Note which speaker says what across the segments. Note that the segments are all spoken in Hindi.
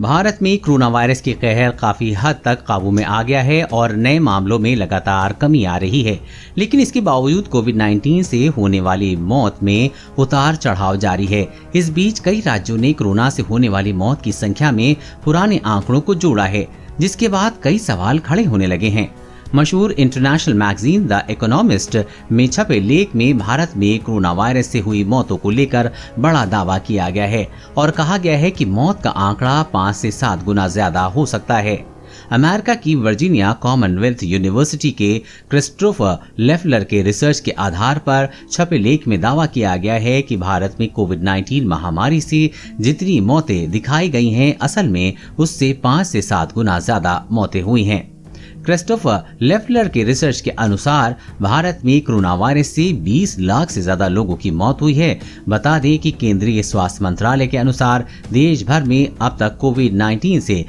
Speaker 1: भारत में कोरोना वायरस की कहर काफी हद तक काबू में आ गया है और नए मामलों में लगातार कमी आ रही है, लेकिन इसके बावजूद कोविड-19 से होने वाली मौत में उतार चढ़ाव जारी है। इस बीच कई राज्यों ने कोरोना से होने वाली मौत की संख्या में पुराने आंकड़ों को जोड़ा है, जिसके बाद कई सवाल खड़े होने लगे हैं। मशहूर इंटरनेशनल मैगजीन द इकोनॉमिस्ट में छपे लेख में भारत में कोरोना वायरस से हुई मौतों को लेकर बड़ा दावा किया गया है और कहा गया है कि मौत का आंकड़ा 5 से 7 गुना ज्यादा हो सकता है। अमेरिका की वर्जीनिया कॉमनवेल्थ यूनिवर्सिटी के क्रिस्टोफर लेफलर के रिसर्च के आधार पर छपे लेख में दावा किया गया है कि भारत में कोविड-19 महामारी से जितनी मौतें दिखाई गई हैं, असल में उससे 5 से 7 गुना ज्यादा मौतें हुई हैं। क्रिस्टोफर लेफलर के रिसर्च के अनुसार भारत में कोरोना वायरस से 20 लाख से ज्यादा लोगों की मौत हुई है। बता दें कि केंद्रीय स्वास्थ्य मंत्रालय के अनुसार देश भर में अब तक कोविड-19 से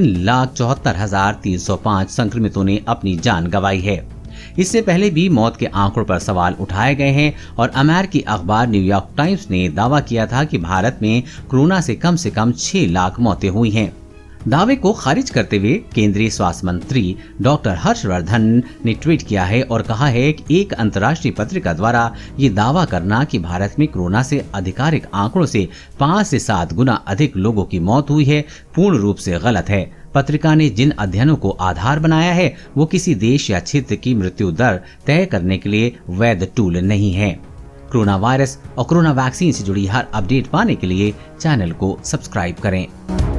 Speaker 1: 3,74,305 संक्रमितों ने अपनी जान गंवाई है। इससे पहले भी मौत के आंकड़ों पर सवाल उठाए गए हैं और अमेरिकी अखबार न्यूयॉर्क टाइम्स ने दावा किया था कि भारत में कोरोना से कम 6 लाख मौतें हुई हैं। दावे को खारिज करते हुए केंद्रीय स्वास्थ्य मंत्री डॉक्टर हर्षवर्धन ने ट्वीट किया है और कहा है कि एक अंतर्राष्ट्रीय पत्रिका द्वारा ये दावा करना कि भारत में कोरोना से आधिकारिक आंकड़ों से 5 से 7 गुना अधिक लोगों की मौत हुई है पूर्ण रूप से गलत है। पत्रिका ने जिन अध्ययनों को आधार बनाया है वो किसी देश या क्षेत्र की मृत्यु दर तय करने के लिए वैध टूल नहीं है। कोरोना वायरस और कोरोना वैक्सीन से जुड़ी हर अपडेट पाने के लिए चैनल को सब्सक्राइब करें।